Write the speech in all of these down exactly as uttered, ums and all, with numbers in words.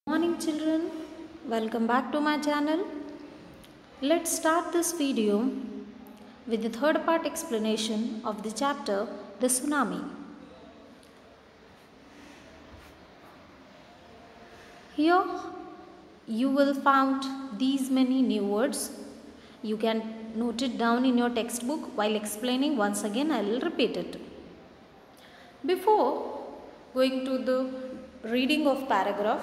Morning children, welcome back to my channel. Let's start this video with the third part explanation of the chapter The Tsunami. Here you will find these many new words. You can note it down in your textbook. While explaining once again I will repeat it. Before going to the reading of paragraph,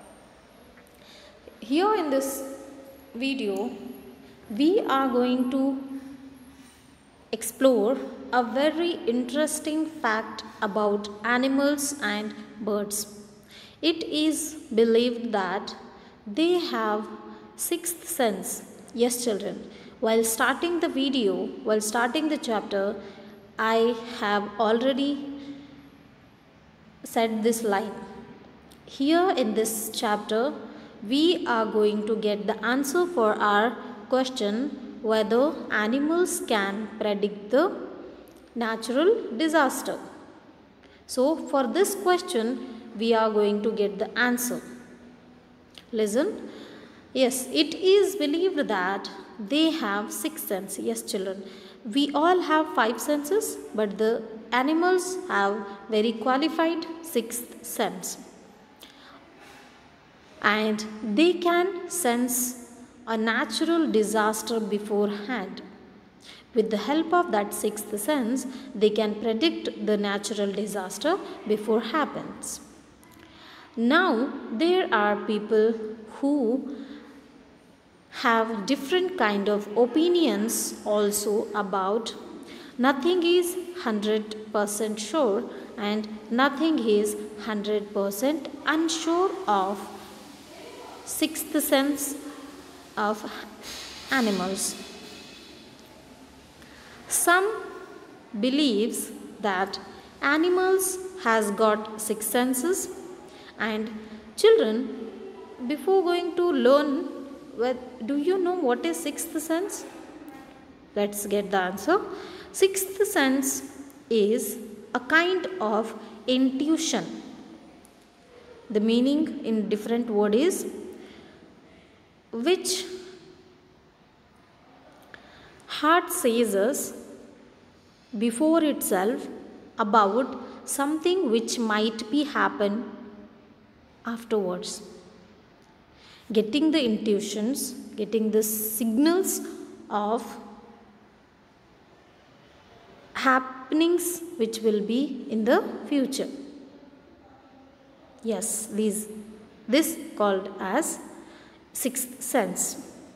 here in this video we are going to explore a very interesting fact about animals and birds. It is believed that they have sixth sense. Yes children, while starting the video, while starting the chapter, I have already said this line. Here in this chapter we are going to get the answer for our question whether animals can predict the natural disaster. So for this question we are going to get the answer. Listen. Yes, it is believed that they have six senses. Yes children, we all have five senses, but the animals have very qualified sixth sense. And they can sense a natural disaster beforehand. With the help of that sixth sense, they can predict the natural disaster before it happens. Now, there are people who have different kind of opinions also about nothing is one hundred percent sure and nothing is one hundred percent unsure of sixth sense of animals. Some believes that animals has got six senses, and children, before going to learn, what, do you know what is sixth sense? Let's get the answer. Sixth sense is a kind of intuition. The meaning in different word is which heart says us before itself about something which might be happen afterwards. Getting the intuitions, getting the signals of happenings which will be in the future. Yes, these this called as sixth sense.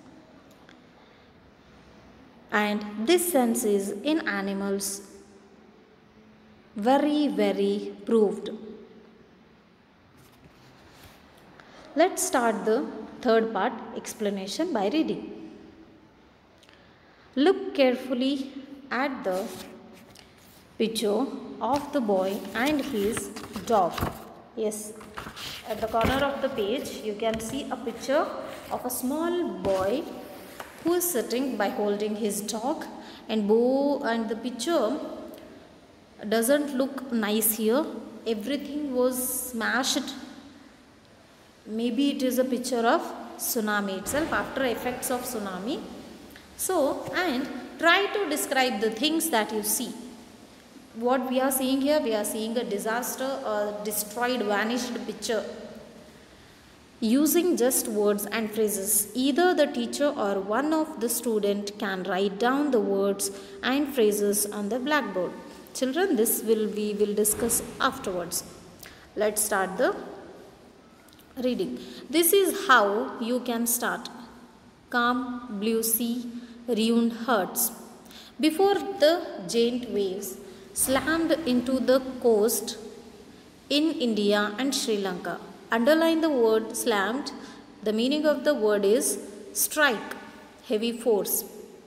And this sense is in animals very very proved. Let's start the third part explanation by reading. Look carefully at the picture of the boy and his dog. Yes, at the corner of the page you can see a picture of a small boy who is sitting by holding his dog, and bo and the picture doesn't look nice here. Everything was smashed. Maybe it is a picture of tsunami itself, after effects of tsunami. So, and try to describe the things that you see. What we are seeing here, we are seeing a disaster, a destroyed, vanished picture. Using just words and phrases, either the teacher or one of the student can write down the words and phrases on the blackboard. Children, this will we will discuss afterwards. Let's start the reading. This is how you can start. Calm blue sea, ruined hearts. Before the giant waves slammed into the coast in India and Sri Lanka. Underline the word slammed. The meaning of the word is strike, heavy force.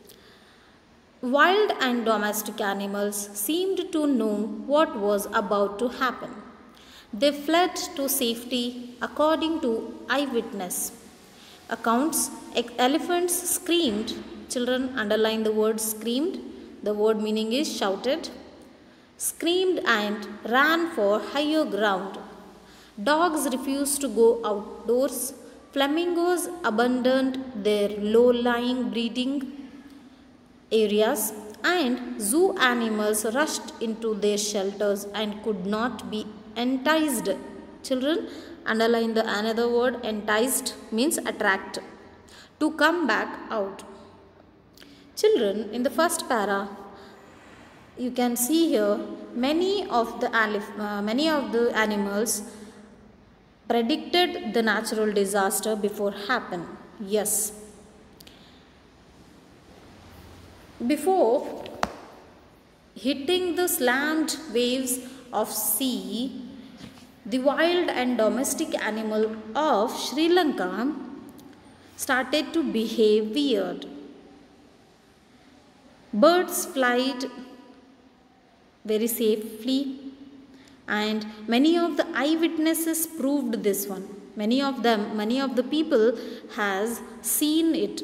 Wild and domestic animals seemed to know what was about to happen. They fled to safety according to eyewitness accounts. Elephants screamed. Children, underline the word screamed. The word meaning is shouted. Screamed and ran for higher ground. Dogs refused to go outdoors. Flamingos abandoned their low-lying breeding areas, and zoo animals rushed into their shelters and could not be enticed. Children, underline the another word. Enticed means attract, to come back out. Children, in the first para, you can see here many of the uh, many of the animals predicted the natural disaster before happen. Yes. Before hitting the slammed waves of sea, the wild and domestic animal of Sri Lanka started to behave weird. Birds flied very safely, and many of the eyewitnesses proved this one. Many of them, many of the people has seen it.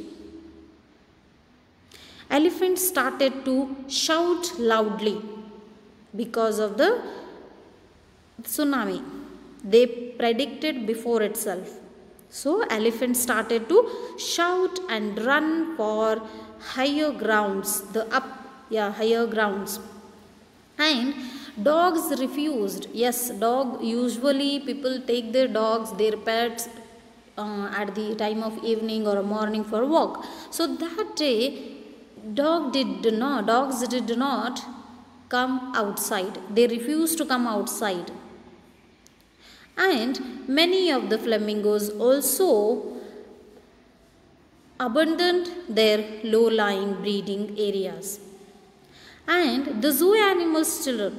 Elephants started to shout loudly because of the tsunami. They predicted before itself. So elephants started to shout and run for higher grounds, the up, yeah, higher grounds. And dogs refused. Yes, dog, usually people take their dogs, their pets uh, at the time of evening or morning for walk. So that day, dog did not, dogs did not come outside. They refused to come outside. And many of the flamingos also abandoned their low-lying breeding areas. And the zoo animals, children,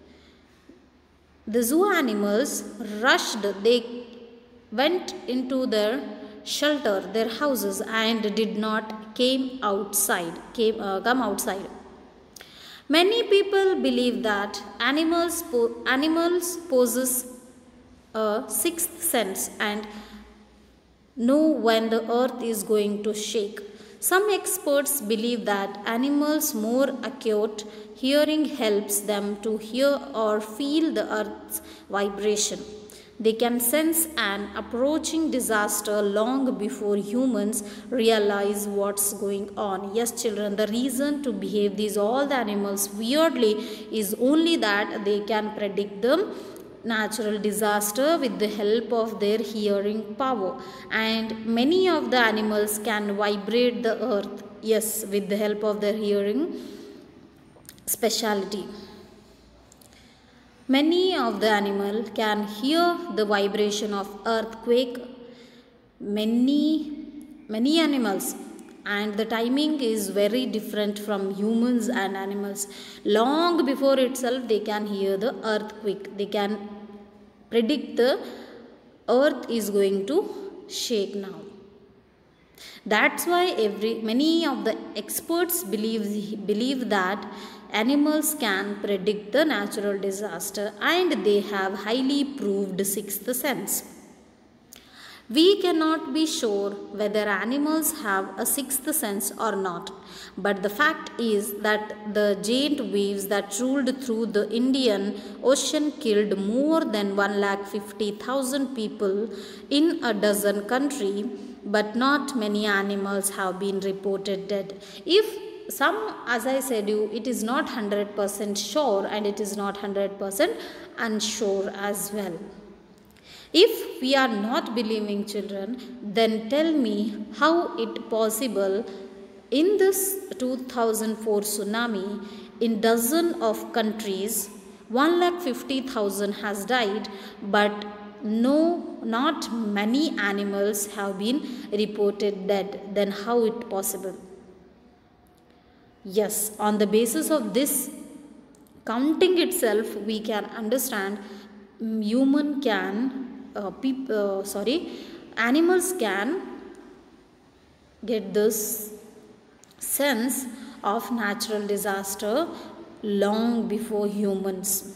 the zoo animals rushed, they went into their shelter, their houses, and did not came outside, came, uh, come outside. Many people believe that animals, po animals possess a sixth sense and know when the earth is going to shake. Some experts believe that animals more acute hearing helps them to hear or feel the earth's vibration. They can sense an approaching disaster long before humans realize what's going on. Yes, children, the reason to behave these all the animals weirdly is only that they can predict the natural disaster with the help of their hearing power. And many of the animals can vibrate the earth, yes, with the help of their hearing speciality. Many of the animal can hear the vibration of earthquake. Many, many animals, and the timing is very different from humans and animals. Long before itself, they can hear the earthquake. They can predict the earth is going to shake now. That's why every many of the experts believe believe that animals can predict the natural disaster, and they have highly proved sixth sense. We cannot be sure whether animals have a sixth sense or not, but the fact is that the giant waves that ruled through the Indian Ocean killed more than one lakh fifty thousand people in a dozen countries, but not many animals have been reported dead. If some, as I said you, it is not one hundred percent sure and it is not one hundred percent unsure as well. If we are not believing, children, then tell me how it possible in this two thousand four tsunami in dozen of countries one lakh fifty thousand has died, but no, not many animals have been reported dead. Then how it possible? Yes, on the basis of this counting itself, we can understand human can, uh, peop, uh, sorry, animals can get this sense of natural disaster long before humans.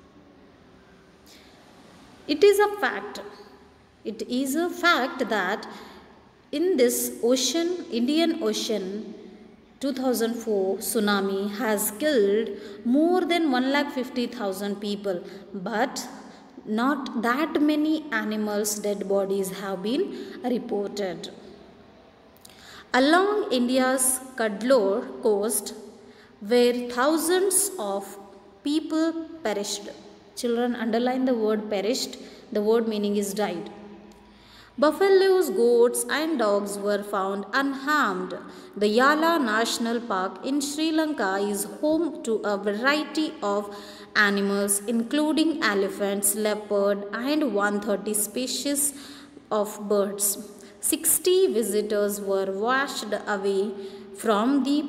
It is a fact, it is a fact that in this ocean, Indian Ocean, two thousand four tsunami has killed more than one lakh fifty thousand people, but not that many animals' dead bodies have been reported. Along India's Cuddalore coast, where thousands of people perished. Children, underline the word perished. The word meaning is died. Buffaloes, goats and dogs were found unharmed. The Yala National Park in Sri Lanka is home to a variety of animals including elephants, leopard and one hundred thirty species of birds. sixty visitors were washed away from the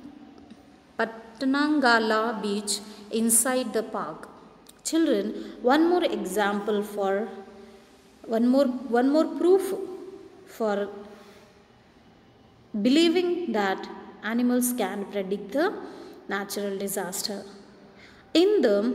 Patnangala beach inside the park. Children, one more example for one more one more proof for believing that animals can predict the natural disaster. In the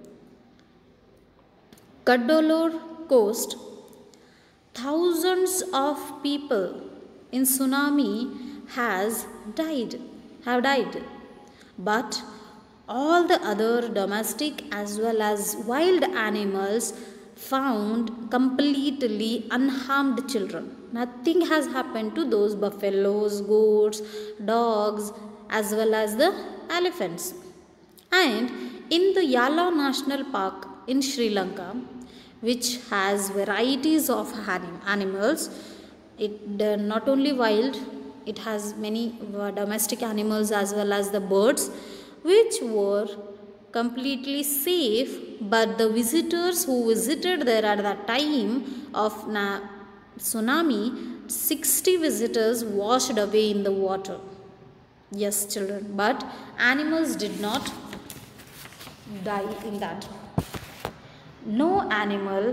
Cuddalore coast, thousands of people in tsunami has died have died, but all the other domestic as well as wild animals found completely unharmed. Children, nothing has happened to those buffaloes, goats, dogs as well as the elephants. And in the Yala National Park in Sri Lanka, which has varieties of animals, it uh, not only wild, it has many uh, domestic animals as well as the birds, which were completely safe, but the visitors who visited there at the time of na- tsunami, sixty visitors washed away in the water. Yes, children, but animals did not die in that. No animal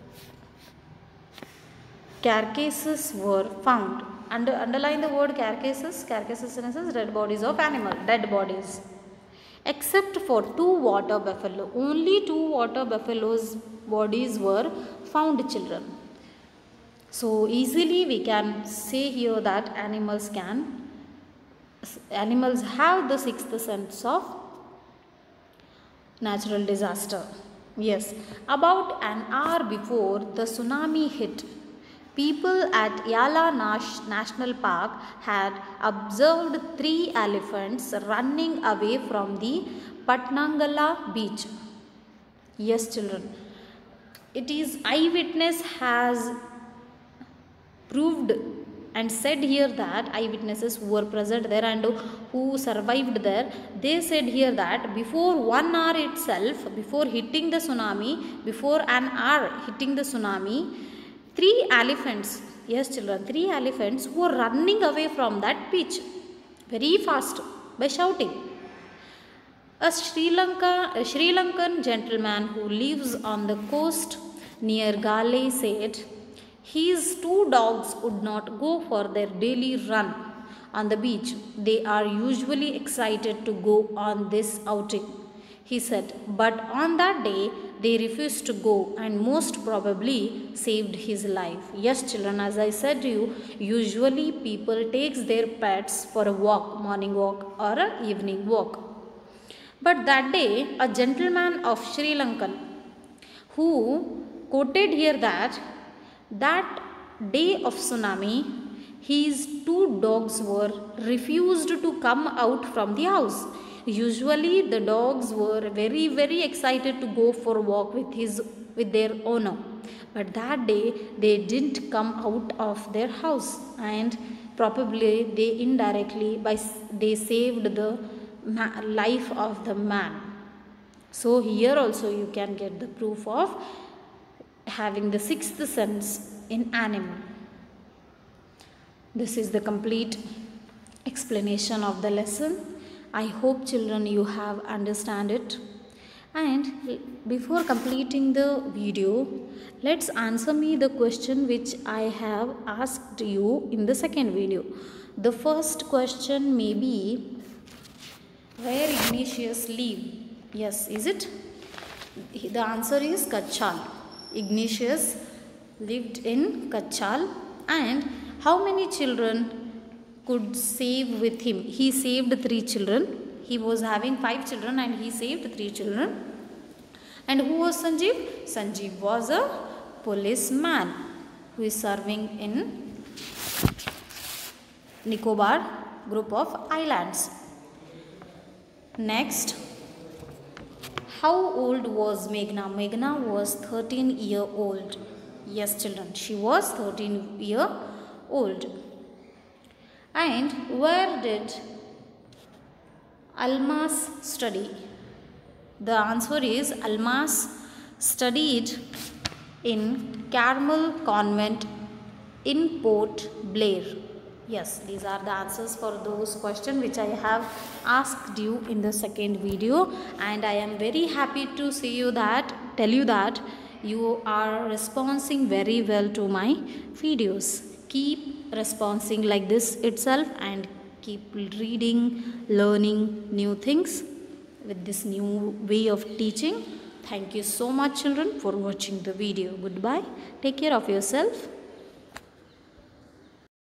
carcasses were found. Under, underline the word carcasses. Carcasses in a sense, dead bodies of animal, dead bodies. Except for two water buffalo. Only two water buffaloes' bodies were found, children. So easily we can say here that animals can, animals have the sixth sense of natural disaster. Yes, about an hour before the tsunami hit, people at Yala Nash National Park had observed three elephants running away from the Patnangala beach. Yes, children, it is eyewitness has proved and said here that eyewitnesses who were present there and who survived there, they said here that before one hour itself, before hitting the tsunami, before an hour hitting the tsunami, three elephants, yes children, three elephants were running away from that beach very fast by shouting. A Sri Lanka, a Sri Lankan gentleman who lives on the coast near Gale said his two dogs would not go for their daily run on the beach. They are usually excited to go on this outing, he said, but on that day they refused to go and most probably saved his life. Yes children, as I said to you, usually people takes their pets for a walk, morning walk or a evening walk. But that day a gentleman of Sri Lankan who quoted here that that day of tsunami, his two dogs were refused to come out from the house. Usually the dogs were very very excited to go for a walk with his with their owner, but that day they didn't come out of their house, and probably they indirectly by they saved the life of the man. So here also you can get the proof of having the sixth sense in animal. This is the complete explanation of the lesson. I hope children you have understand it. And before completing the video, let's answer me the question which I have asked you in the second video. The first question may be, where Ignatius lived? Yes, is it? The answer is Kachal. Ignatius lived in Kachal. And how many children could save with him? He saved three children. He was having five children and he saved three children. And who was Sanjeev? Sanjeev was a policeman who is serving in Nicobar group of islands. Next, how old was Meghna? Meghna was thirteen year old. Yes children, she was thirteen year old. And where did Almas study? The answer is Almas studied in Carmel Convent in Port Blair. Yes, these are the answers for those questions which I have asked you in the second video, and I am very happy to see you that tell you that you are responding very well to my videos. Keep responding like this itself and keep reading, learning new things with this new way of teaching. Thank you so much children for watching the video. Goodbye. Take care of yourself.